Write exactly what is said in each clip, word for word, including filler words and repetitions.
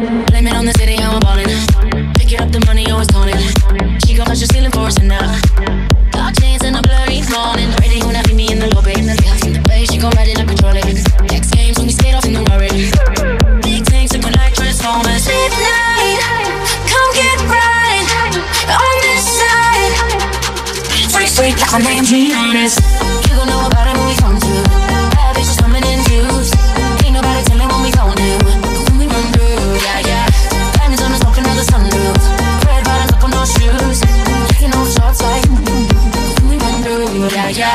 Blame it on the city, how I'm ballin'. Pick it up, the money always calling. She gon' touch the ceiling for us now. Dark chains and a blurry morning. Ready when I meet me in the lobby. The way she gon' ride it, I control it. X games when we skate off in the worry. Big tanks looking like Transformers. Midnight, come get right on this side. Freak, freak, like my name, G-Honest. You gon' know about it when we come to. Bad bitches coming in twos. Ain't nobody telling what we gon' do. But when we run through, yeah, yeah. Diamonds on the smoke, another sunroof. Red bottoms up on no shoes. Taking off shots like when we run through, yeah, yeah.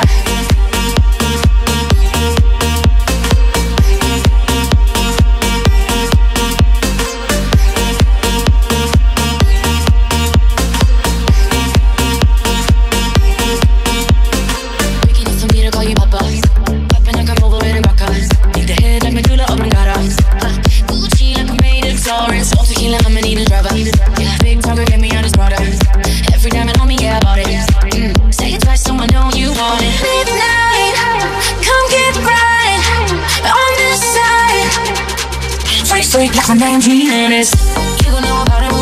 Freak like my name, G-Honest. You gon' know about it.